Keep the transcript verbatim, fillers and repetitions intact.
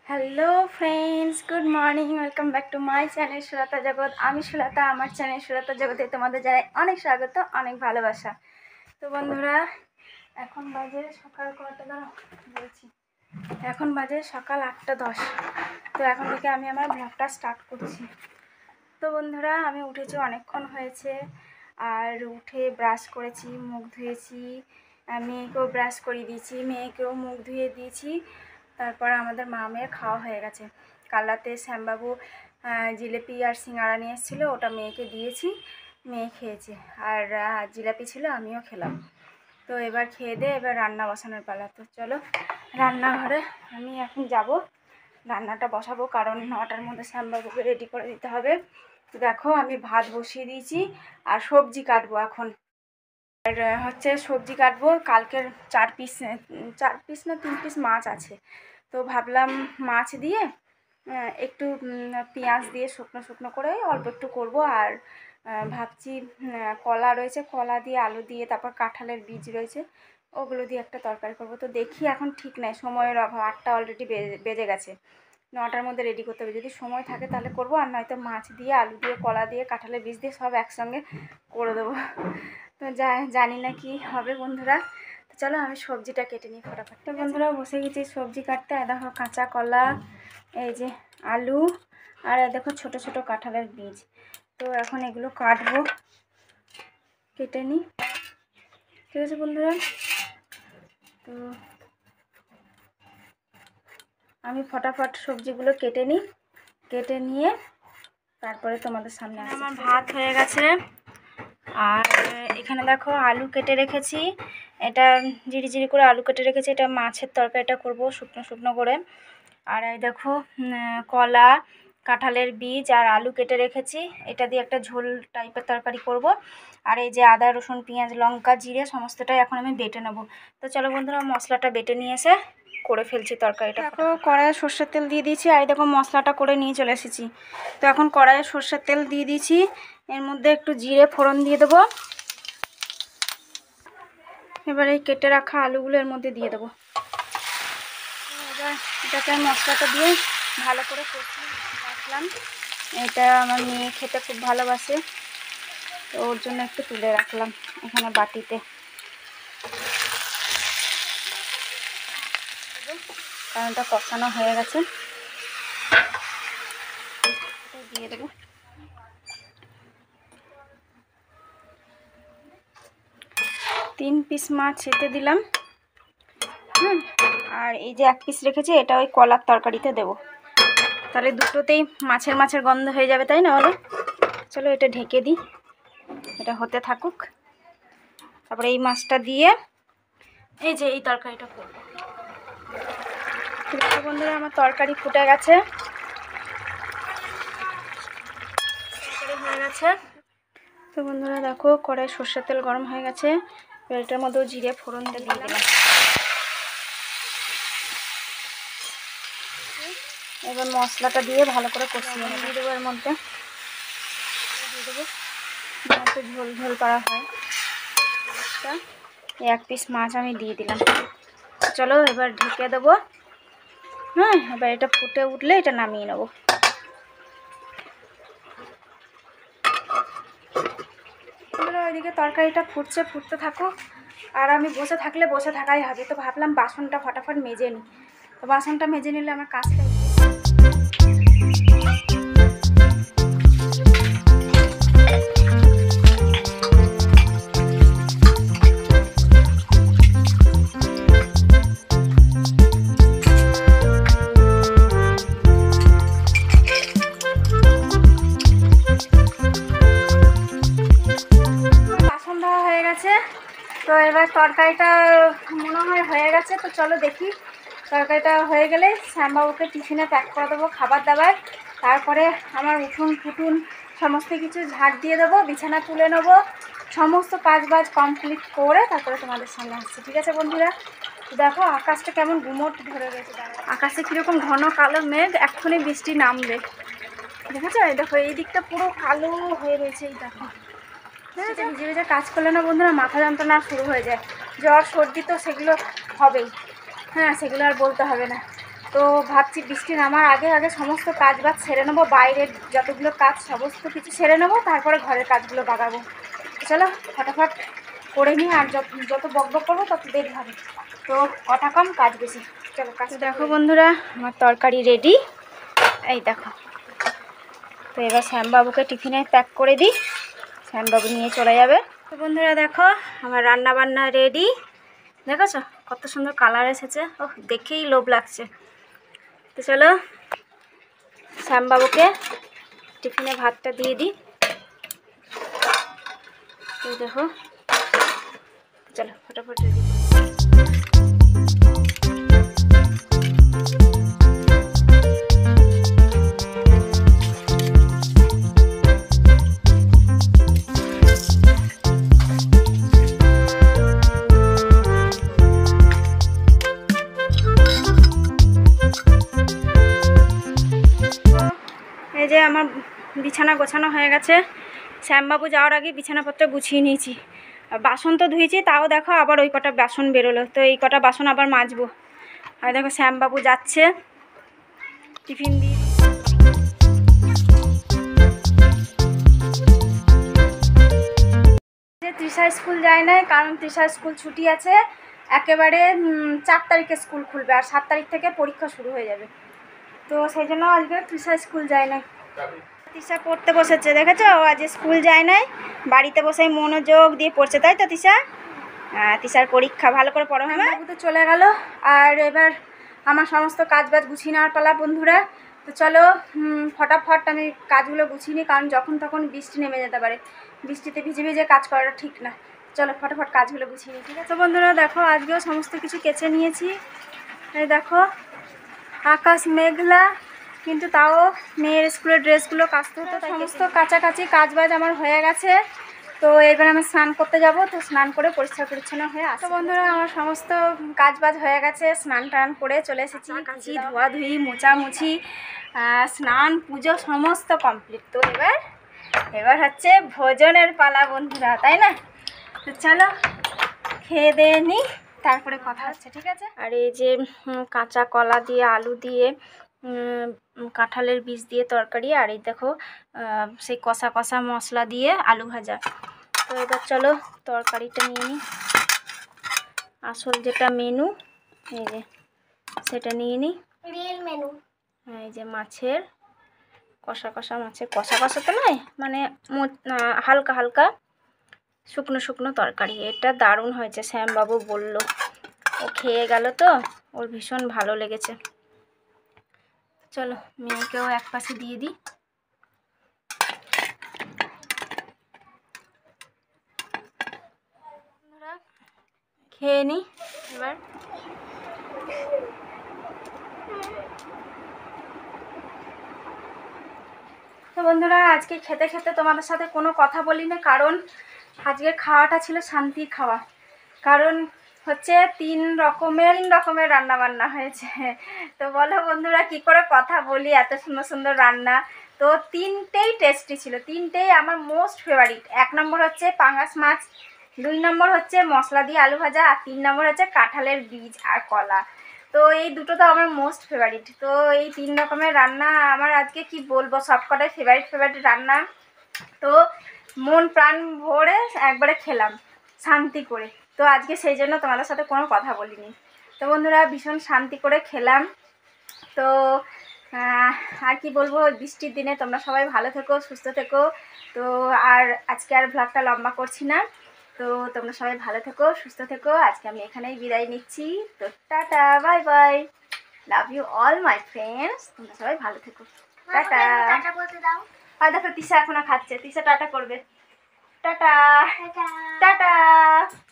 Hello friends, good morning. Welcome back to my channel Sulata Jagat. আমি সুলতা, আমার channel Sulata জগতে তোমাদের জানাই অনেক স্বাগত, অনেক ভালোবাসা। তো বন্ধুরা, এখন বাজে সকাল কটা দাঁড়াও বলছি এখন বাজে সকাল আটটা দশ। তো এখন থেকে আমি আমার ব্লগটা স্টার্ট করছি। তো বন্ধুরা, আমি উঠেছি অনেকক্ষণ হয়েছে, আর উঠে ব্রাশ করেছি, মুখ ধুয়েছি, মেয়েকেও ব্রাশ করিয়ে দিয়েছি, মেয়েকেও মুখ ধুয়ে দিয়েছি। তারপর আমাদের মা মেয়ের খাওয়া হয়ে গেছে। কাল রাতে শ্যামবাবু জিলিপি আর সিঙ্গাড়া নিয়ে এসেছিলো, ওটা মেয়েকে দিয়েছি, মেয়ে খেয়েছে। আর জিলাপি ছিল, আমিও খেলাম। তো এবার খেয়ে দিয়ে এবার রান্না বসানোর পালা। তো চলো রান্নাঘরে আমি এখন যাব, রান্নাটা বসাবো, কারণ নটার মধ্যে শ্যামবাবুকে রেডি করে দিতে হবে। তো দেখো, আমি ভাত বসিয়ে দিয়েছি আর সবজি কাটবো এখন। আর হচ্ছে সবজি কাটবো, কালকের চার পিস চার পিস না তিন পিস মাছ আছে। তো ভাবলাম মাছ দিয়ে একটু পেঁয়াজ দিয়ে শুকনো শুকনো করে অল্প একটু করব। আর ভাবছি কলা রয়েছে, কলা দিয়ে আলু দিয়ে, তারপর কাঁঠালের বীজ রয়েছে, ওগুলো দিয়ে একটা তরকারি করব। তো দেখি, এখন ঠিক নাই, সময়ের অভাব, আটটা অলরেডি বেজে গেছে, নটার মধ্যে রেডি করতে হবে। যদি সময় থাকে তাহলে করবো, আর নয়তো মাছ দিয়ে আলু দিয়ে কলা দিয়ে কাঁঠালের বীজ দিয়ে সব একসঙ্গে করে দেবো। তো যা জানি না কি হবে বন্ধুরা। তো চলো আমি সবজিটা কেটে নিই ফটাফট। তো বন্ধুরা, বসে গেছি সবজি কাটতে। আর দেখো কাঁচা কলা, এই যে আলু, আর দেখো ছোট ছোট কাঁঠালের বীজ। তো এখন এগুলো কাটবো, কেটে নিই, ঠিক আছে বন্ধুরা। তো আমি ফটাফট সবজিগুলো কেটে নিই, কেটে নিয়ে তারপরে তোমাদের সামনে আসি। আমার ভাত হয়ে গেছে, আর এখানে দেখো আলু কেটে রেখেছি, এটা জিরি জিরি করে আলু কেটে রেখেছি, এটা মাছের তরকারিটা করব শুকনো শুকনো করে। আর এই দেখো কলা, কাঁঠালের বীজ আর আলু কেটে রেখেছি, এটা দিয়ে একটা ঝোল টাইপের তরকারি করব। আর এই যে আদা রসুন পেঁয়াজ লঙ্কা জিরে সমস্তটাই এখন আমি বেটে নেব। তো চলো বন্ধুরা, মশলাটা বেটে নিয়ে এসে করে ফেলছি তরকারিটা। দেখো কড়াইয়ে সর্ষের তেল দিয়ে দিয়েছি, আর দেখো মশলাটা করে নিয়ে চলে এসেছি। তো এখন কড়াইয়ে সর্ষের তেল দিয়ে দিয়েছি, এর মধ্যে একটু জিরে ফোড়ন দিয়ে দেবো। এবার এই কেটে রাখা আলুগুলো এর মধ্যে দিয়ে দেবো। এবার এটাকে মশলাটা দিয়ে ভালো করে কষিয়ে রাখলাম। এটা আমার মেয়ে খেতে খুব ভালোবাসে, তো ওর জন্য একটু তুলে রাখলাম এখানে বাটিতে। কারণ এটা কষানো হয়ে গেছে, দিয়ে দেবো। তিন পিস মাছ ছেটে দিলাম, হুম। আর এই যে এক পিস রেখেছি, এটা ওই কলার তরকারিতে দেবো, তাহলে দুটোতেই মাছের মাছের গন্ধ হয়ে যাবে, তাই না বলো? চলো এটা ঢেকে দিই, এটা হতে থাকুক। তারপরে এই মাছটা দিয়ে এই যে এই তরকারিটা করবো। ঠিক আছে বন্ধুরা, আমার তরকারি ফুটে গেছে, তরকারি হয়ে গেছে। তো বন্ধুরা দেখো, কড়াই সর্ষের তেল গরম হয়ে গেছে, তেলটার মধ্যেও জিরে ফোড়নটা দিয়ে দিলাম। এবার মশলাটা দিয়ে ভালো করে কষিয়ে নিয়ে দেবো, এর মধ্যে দিয়ে দেবো, একটু ঝোল ঝোল করা হয়। এক পিস মাছ আমি দিয়ে দিলাম। চলো এবার ঢেকে দেবো, হ্যাঁ। এবার এটা ফুটে উঠলে এটা নামিয়ে নেবো। ওইদিকে তরকারিটা ফুটছে, ফুটতে থাকুক, আর আমি বসে থাকলে বসে থাকাই হবে। তো ভাবলাম বাসনটা ফটাফট মেজে নিই। তো বাসনটা মেজে নিলে আমার কাজটা তো এবার তরকারিটা মনে হয় হয়ে গেছে। তো চলো দেখি, তরকারিটা হয়ে গেলে শ্যামবাবুকে টিফিনে প্যাক করে দেবো খাবার দাবার। তারপরে আমার উঠুন ফুটুন সমস্ত কিছু ঝাড় দিয়ে দেবো, বিছানা তুলে নেবো, সমস্ত কাজ বাজ কমপ্লিট করে তারপরে তোমাদের সামনে আসছি, ঠিক আছে বন্ধুরা? দেখো আকাশটা কেমন গুমোট ধরে রয়েছে, আকাশে কীরকম ঘন কালো মেঘ, এক্ষুনি বৃষ্টি নামবে, দেখেছো? এই দেখো এই দিকটা পুরো কালো হয়ে রয়েছে, এই দেখো। হ্যাঁ, ভিজে ভিজে কাজ করলে না বন্ধুরা মাথা যন্ত্রণা শুরু হয়ে যায়, জ্বর সর্দি তো সেগুলো হবেই, হ্যাঁ সেগুলো আর বলতে হবে না। তো ভাবছি বৃষ্টি নামার আগে আগে সমস্ত কাজ বাজ সেরে নেবো, বাইরের যতগুলো কাজ সমস্ত কিছু সেরে নেবো, তারপরে ঘরের কাজগুলো বাগাবো। চলো ফটাফট করে নিই, আর যত যত বক বক করবো তত দেরি হবে, তো কথা কম কাজ বেশি। চলো কাজ। দেখো বন্ধুরা আমার তরকারি রেডি, এই দেখো। তো এবার শ্যামবাবুকে টিফিনে প্যাক করে দিই, শ্যামবাবু নিয়ে চলে যাবে। তো বন্ধুরা দেখো আমার রান্না বান্না রেডি, দেখেছো কত সুন্দর কালার এসেছে, ও দেখেই লোভ লাগছে। তো চলো শ্যামবাবুকে টিফিনে ভাতটা দিয়ে দিই। এই দেখো, চলো ফটাফট রেডি। এই যে আমার বিছানা গোছানো হয়ে গেছে, শ্যামবাবু যাওয়ার আগে বিছানাপত্র গুছিয়ে নিয়েছি। বাসন তো ধুয়েছি, তাও দেখো আবার ওই কটা বাসন বেরোলো, তো এই কটা বাসন আবার মাজবো। আর দেখো শ্যামবাবু যাচ্ছে টিফিন দিয়ে। তৃষা স্কুল যায় না, কারণ তৃষা স্কুল ছুটি আছে, একেবারে চার তারিখে স্কুল খুলবে, আর সাত তারিখ থেকে পরীক্ষা শুরু হয়ে যাবে, তো সেই জন্য আজকে তৃষা স্কুল যায় না। তৃষা পড়তে বসেছে, দেখেছো আজ স্কুল যায় নাই, বাড়িতে বসেই মনোযোগ দিয়ে পড়ছে, তাই তো তৃষা? হ্যাঁ তৃষার পরীক্ষা, ভালো করে পড়ো। হ্যাঁ বাবু তো চলে গেল, আর এবার আমার সমস্ত কাজ বাজ গুছিয়ে নেওয়ার পালা বন্ধুরা। তো চলো ফটাফট আমি কাজগুলো গুছিয়ে নিই, কারণ যখন তখন বৃষ্টি নেমে যেতে পারে, বৃষ্টিতে ভিজে ভিজে কাজ করাটা ঠিক না। চলো ফটাফট কাজগুলো গুছিয়ে নিই, ঠিক আছে? তো বন্ধুরা দেখো আজকেও সমস্ত কিছু কেচে নিয়েছি, এই দেখো আকাশ মেঘলা, কিন্তু তাও মেয়ের স্কুলের ড্রেসগুলো কাচতে হতো, সমস্ত কাচাকাচি কাজবাজ আমার হয়ে গেছে। তো এবার আমি স্নান করতে যাব, তো স্নান করে পরিষ্কার পরিচ্ছন্ন হয়ে আসো। বন্ধুরা আমার সমস্ত কাজবাজ হয়ে গেছে, স্নান টান করে চলে এসেছি, কাচি ধোয়াধুয়ি মোছামুছি স্নান পুজো সমস্ত কমপ্লিট। তো এবার এবার হচ্ছে ভোজনের পালা বন্ধুরা, তাই না? তো চলো খেয়ে দিয়ে নিই, তারপরে কথা হচ্ছে, ঠিক আছে? আর এই যে কাঁচা কলা দিয়ে আলু দিয়ে কাঁঠালের বীজ দিয়ে তরকারি, আর এই দেখো সেই কষা কষা মশলা দিয়ে আলু ভাজা। তো এবার চলো তরকারিটা নিয়ে নিই, আসল যেটা মেনু এই যে সেটা নিয়ে নিই, রিয়েল মেনু। হ্যাঁ এই যে মাছের কষা কষা, মাছের কষা কষা তো নয়, মানে হালকা হালকা শুকনো শুকনো তরকারি, এটা দারুণ হয়েছে, শ্যামবাবু বলল, ও খেয়ে গেল তো ওর ভীষণ ভালো লেগেছে। চলো মেয়েকেও এক পাশে দিয়ে দিই। খেয়ে নিই এবার। তো বন্ধুরা আজকে খেতে খেতে তোমাদের সাথে কোনো কথা বলি না, কারণ আজকে খাওয়াটা ছিল শান্তি খাওয়া, কারণ হচ্ছে তিন রকমের তিন রকমের রান্না বান্না হয়েছে। তো বলো বন্ধুরা কি করে কথা বলি, এত সুন্দর সুন্দর রান্না, তো তিনটেই টেস্টি ছিল, তিনটেই আমার মোস্ট ফেভারিট। এক নম্বর হচ্ছে পাঙাশ মাছ, দুই নম্বর হচ্ছে মশলা দিয়ে আলু ভাজা, আর তিন নম্বর হচ্ছে কাঁঠালের বীজ আর কলা। তো এই দুটো তো আমার মোস্ট ফেভারিট। তো এই তিন রকমের রান্না আমার আজকে কি বলবো, সবকটাই ফেভারিট ফেভারিট রান্না। তো মন প্রাণ ভরে একবারে খেলাম শান্তি করে, তো আজকে সেই জন্য তোমাদের সাথে কোনো কথা বলিনি। তো বন্ধুরা ভীষণ শান্তি করে খেলাম। তো আর কি বলবো, বৃষ্টির দিনে তোমরা সবাই ভালো থেকো, সুস্থ থেকো। তো আর আজকে আর ভ্লগটা লম্বা করছি না, তো তোমরা সবাই ভালো থেকো, সুস্থ থেকো। আজকে আমি এখানেই বিদায় নিচ্ছি, তো tata bye bye, love you all my friends, তোমরা সবাই ভালো থেকো, টাটা। আর দেখো তৃষা এখনো খাচ্ছে, তৃষা টাটা করবে, টাটা টাটা।